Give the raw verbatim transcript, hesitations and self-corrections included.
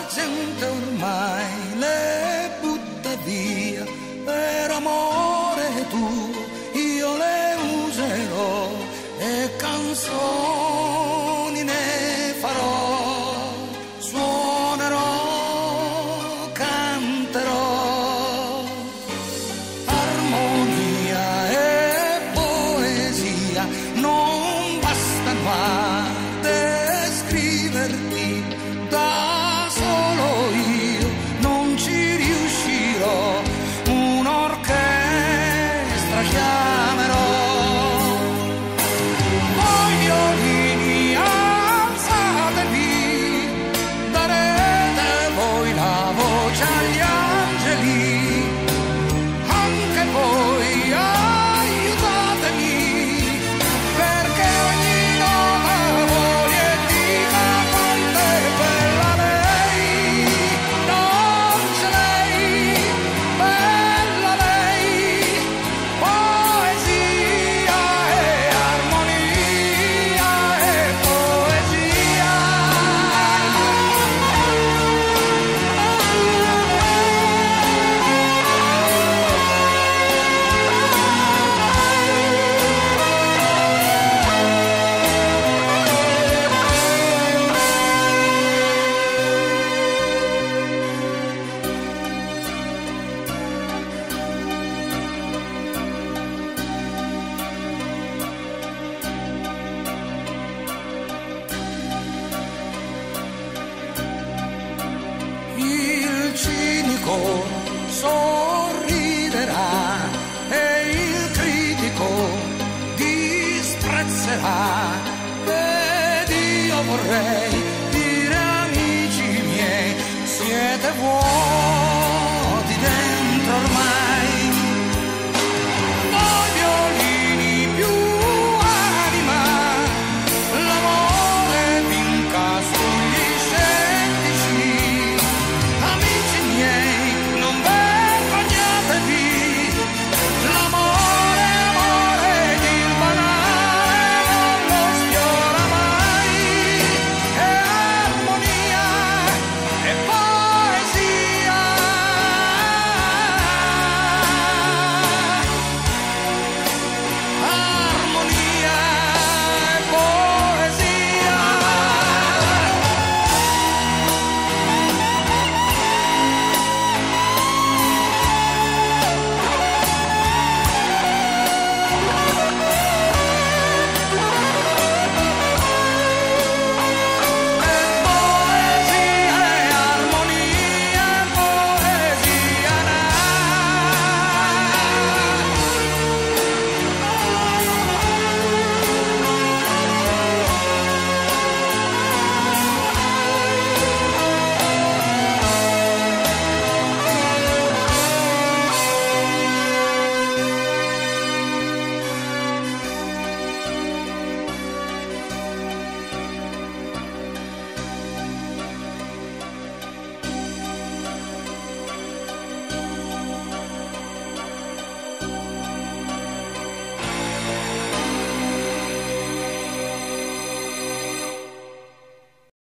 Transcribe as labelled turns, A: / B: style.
A: gente ormai le butta via, per amore tuo io le userò e canzoni ne farò, suonerò, canterò, armonia e poesia non bastano a descriverti, da solo io non ci riuscirò, un'orchestra chiamerò. Voi violini alzatevi, darete voi la voce agli angeli, anche voi aiutatemi, perché ogni nota voli e dica quanto è bella lei, dolce lei, bella lei, poesia e armonia e poesia. Il cinico sorriderà e il critico disprezzerà, ed io vorrei dire amici miei, siete voi